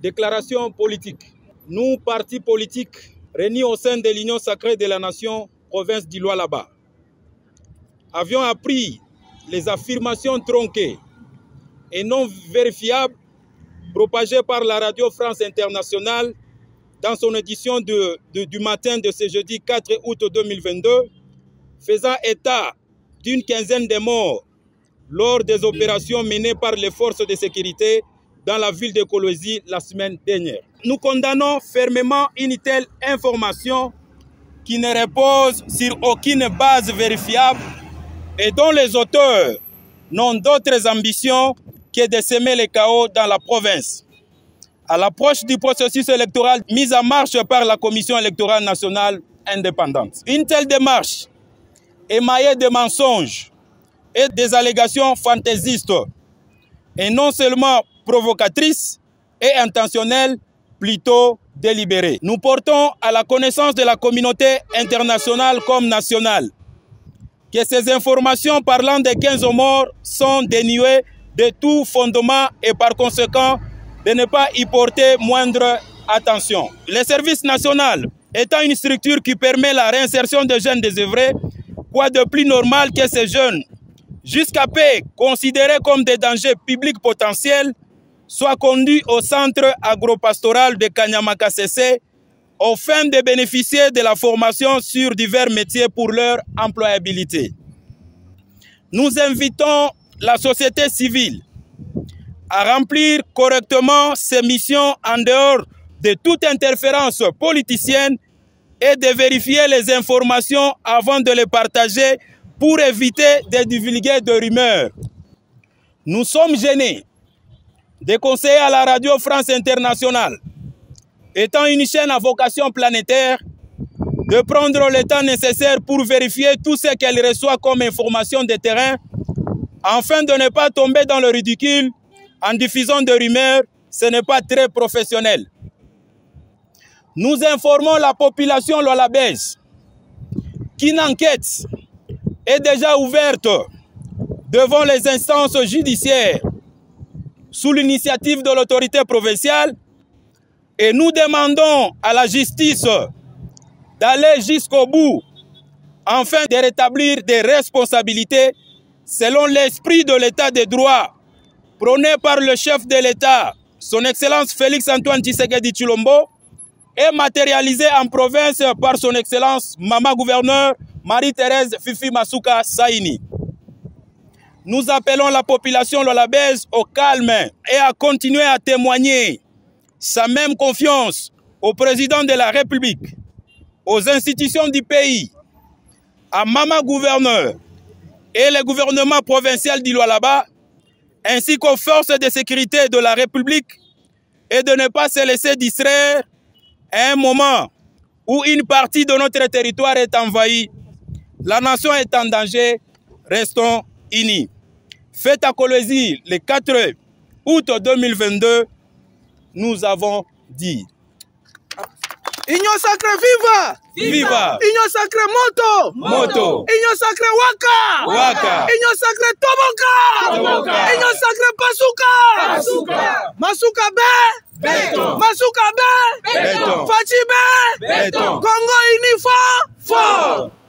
Déclaration politique. Nous, partis politiques, réunis au sein de l'Union sacrée de la nation, province du Lualaba, avions appris les affirmations tronquées et non vérifiables propagées par la radio France Internationale dans son édition du matin de ce jeudi 4 août 2022, faisant état d'une quinzaine de morts lors des opérations menées par les forces de sécurité dans la ville de Kolwezi la semaine dernière. Nous condamnons fermement une telle information qui ne repose sur aucune base vérifiable et dont les auteurs n'ont d'autres ambitions que de semer le chaos dans la province. À l'approche du processus électoral mis en marche par la Commission électorale nationale indépendante. Une telle démarche, émaillée de mensonges et des allégations fantaisistes, et non seulement provocatrice et intentionnelle, plutôt délibérée. Nous portons à la connaissance de la communauté internationale comme nationale que ces informations parlant des 15 morts sont dénuées de tout fondement et par conséquent de ne pas y porter moindre attention. Le service national étant une structure qui permet la réinsertion des jeunes désœuvrés, quoi de plus normal que ces jeunes, jusqu'à peu considérés comme des dangers publics potentiels, soient conduits au centre agropastoral de Kanyamakasese aux fins de bénéficier de la formation sur divers métiers pour leur employabilité. Nous invitons la société civile à remplir correctement ses missions en dehors de toute interférence politicienne et de vérifier les informations avant de les partager pour éviter de divulguer de rumeurs. Nous sommes gênés de conseiller à la radio France Internationale, étant une chaîne à vocation planétaire, de prendre le temps nécessaire pour vérifier tout ce qu'elle reçoit comme information de terrain, afin de ne pas tomber dans le ridicule en diffusant des rumeurs. Ce n'est pas très professionnel. Nous informons la population lualabaise qu'une enquête est déjà ouverte devant les instances judiciaires sous l'initiative de l'autorité provinciale et nous demandons à la justice d'aller jusqu'au bout afin de rétablir des responsabilités selon l'esprit de l'état de droit prôné par le chef de l'État, son Excellence Félix-Antoine Tshisekedi Tshilombo, et matérialisé en province par son Excellence Maman Gouverneur Marie-Thérèse Fifi Masuka Saini. Nous appelons la population lualabaise au calme et à continuer à témoigner sa même confiance au président de la République, aux institutions du pays, à Maman Gouverneur et le gouvernement provincial du Lualaba, ainsi qu'aux forces de sécurité de la République, et de ne pas se laisser distraire à un moment où une partie de notre territoire est envahie. La nation est en danger, restons unis. Fête à Kolwezi le 4 août 2022, nous avons dit Union sacrée viva! Viva! Union sacrée moto! Moto! Union sacrée waka! Waka! Union sacrée toboka! Toboka! Union sacrée pasuka! Pasuka! Masuka be! Béton! Masuka be! Béton! Fachi be! Béton! Congo uni fort!